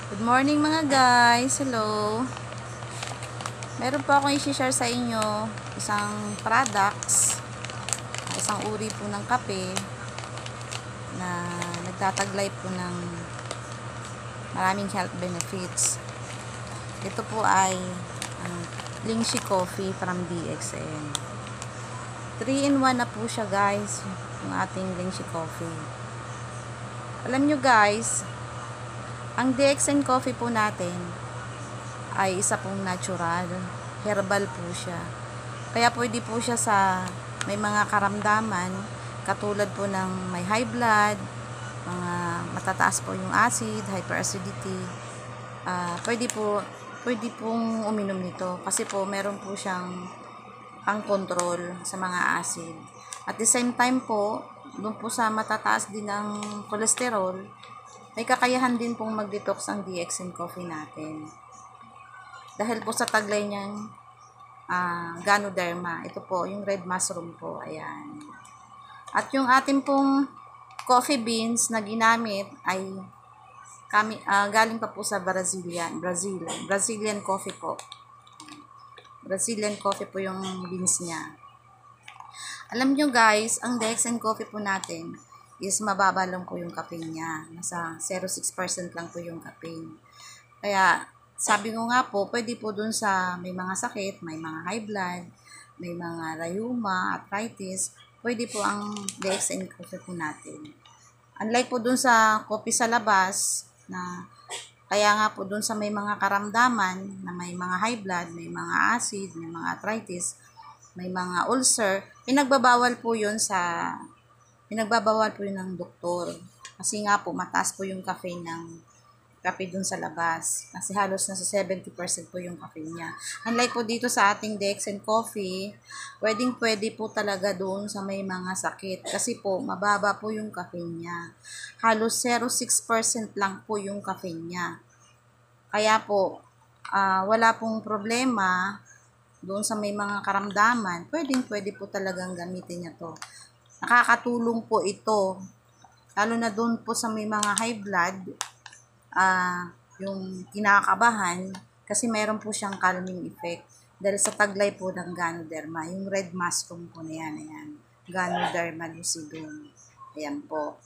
Good morning mga guys. Hello. Meron po akong i-share sa inyo isang products, isang uri po ng kape na nagtataglay po ng maraming health benefits. Ito po ay lingzhie coffee from DXN. 3-in-1 na po siya guys, yung ating lingzhie coffee. Alam nyo guys, ang DXN coffee po natin ay isa pong natural, herbal po siya. Kaya pwede po siya sa may mga karamdaman, katulad po ng may high blood, mga matataas po yung acid, hyperacidity. Pwede pong uminom nito kasi po meron po siyang pang-control sa mga acid. At the same time po, doon po sa matataas din ng cholesterol, may kakayahan din pong mag-detox ang DXN coffee natin. Dahil po sa taglay niyang Ganoderma. Ito po, yung red mushroom po. Ayan. At yung ating pong coffee beans na ginamit ay galing pa po sa Brazilian coffee po. Brazilian coffee po yung beans niya. Alam nyo guys, ang DXN coffee po natin is mababa lang po yung caffeine niya. Nasa 0.6% lang po yung caffeine. Kaya, sabi ko nga po, pwede po dun sa may mga sakit, may mga high blood, may mga rheuma, arthritis, pwede po ang DXN coffee po natin. Unlike po dun sa coffee sa labas, na kaya nga po dun sa may mga karamdaman, na may mga high blood, may mga acid, may mga arthritis, may mga ulcer, pinagbabawal po yun ng doktor. Kasi nga po, mataas po yung caffeine ng kape dun sa labas. Kasi halos nasa 70% po yung caffeine niya. Unlike po dito sa ating DXN coffee, pwede po talaga doon sa may mga sakit. Kasi po, mababa po yung caffeine niya. Halos 0.6% lang po yung caffeine niya. Kaya po, wala pong problema doon sa may mga karamdaman. Pwede po talagang gamitin niya to. Nakakatulong po ito, lalo na doon po sa may mga high blood, yung kinakabahan, kasi meron po siyang calming effect. Dahil sa taglay po ng Ganoderma, yung red mushroom po na yan, ayan. Ganoderma lucidum. Ayan po.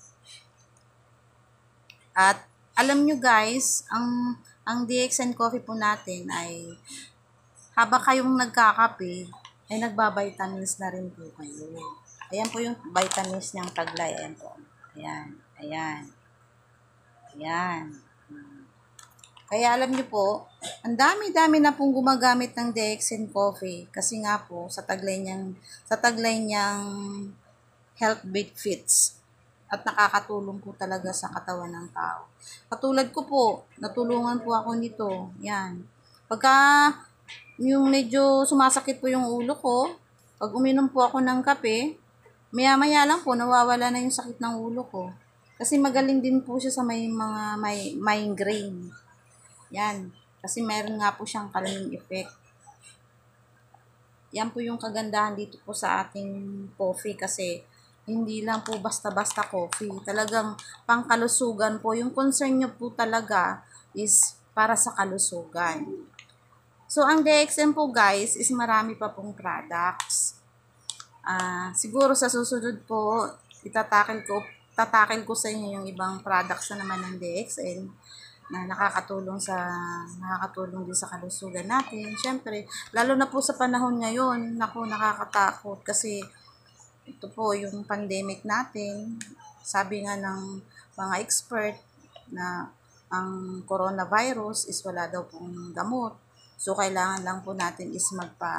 At alam nyo guys, ang DXN coffee po natin ay habang kayong nagkakape, ay nagbabitamins na rin po kayo. Ayan po yung vitamins niyang taglay. Ayan po. Ayan. Ayan. Ayan. Kaya alam niyo po, ang dami-dami na pong gumagamit ng DXN coffee kasi nga po sa taglay niyang health benefits at nakakatulong po talaga sa katawan ng tao. Katulad ko po, natulungan po ako nito. Yan. Pagka yung medyo sumasakit po yung ulo ko, pag uminom po ako ng kape, maya-maya lang po nawawala na yung sakit ng ulo ko. Kasi magaling din po siya sa may migraine. Yan. Kasi meron nga po siyang calming effect. Yan po yung kagandahan dito po sa ating coffee kasi hindi lang po basta-basta coffee. Talagang pangkalusugan po. Yung concern nyo po talaga is para sa kalusugan. So, ang DXN po guys is marami pa pong products. Siguro sa susunod po, tatakil ko sa inyo yung ibang products na naman ng DXN na nakakatulong din sa kalusugan natin. Siyempre, lalo na po sa panahon ngayon, nakakatakot kasi ito po yung pandemic natin. Sabi nga ng mga expert na ang coronavirus is wala daw pong gamot. So, kailangan lang po natin is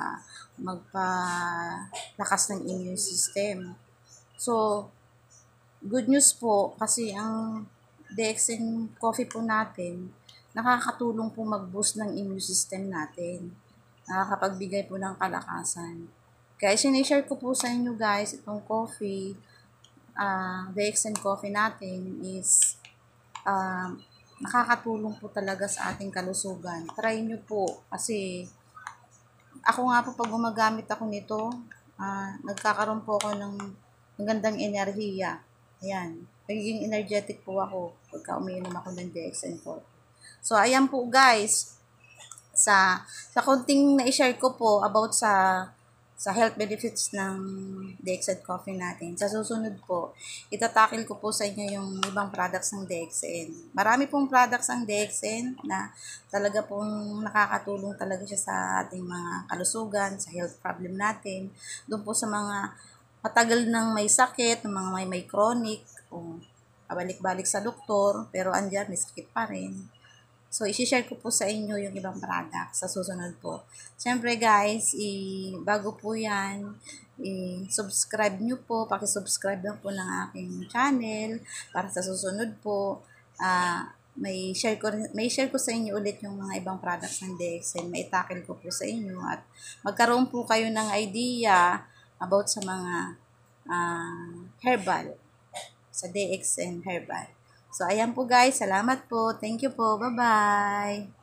magpa-lakas ng immune system. So, good news po kasi ang DXN coffee po natin, nakakatulong po mag-boost ng immune system natin. Nakakapagbigay po ng kalakasan. Kaya sinishare ko po sa inyo guys, itong coffee, DXN coffee natin is nakakatulong po talaga sa ating kalusugan. Try nyo po kasi ako nga po pag gumagamit ako nito, nagkakaroon po ako ng magandang enerhiya. Ayan. Nagiging energetic po ako pagka umiinom ako ng DXN coffee. So, ayan po guys, sa konting na-share ko po about sa health benefits ng DXN coffee natin. Sa susunod po, itatakil ko po sa inyo yung ibang products ng DXN. Marami pong products ng DXN na talaga pong nakakatulong talaga siya sa ating mga kalusugan, sa health problem natin. Doon po sa mga matagal nang may sakit, mga may chronic, o pabalik-balik sa doktor, pero andyan, may sakit pa rin. So, isi-share ko po sa inyo yung ibang product sa susunod po. Siyempre guys, bago po yan, i-subscribe nyo po, paki-subscribe lang po ng aking channel para sa susunod po, may share ko sa inyo ulit yung mga ibang products ng DXN, may tackle ko po sa inyo at magkaroon po kayo ng idea about sa mga herbal, sa DXN herbal. So, ayan po guys. Salamat po. Thank you po. Bye-bye.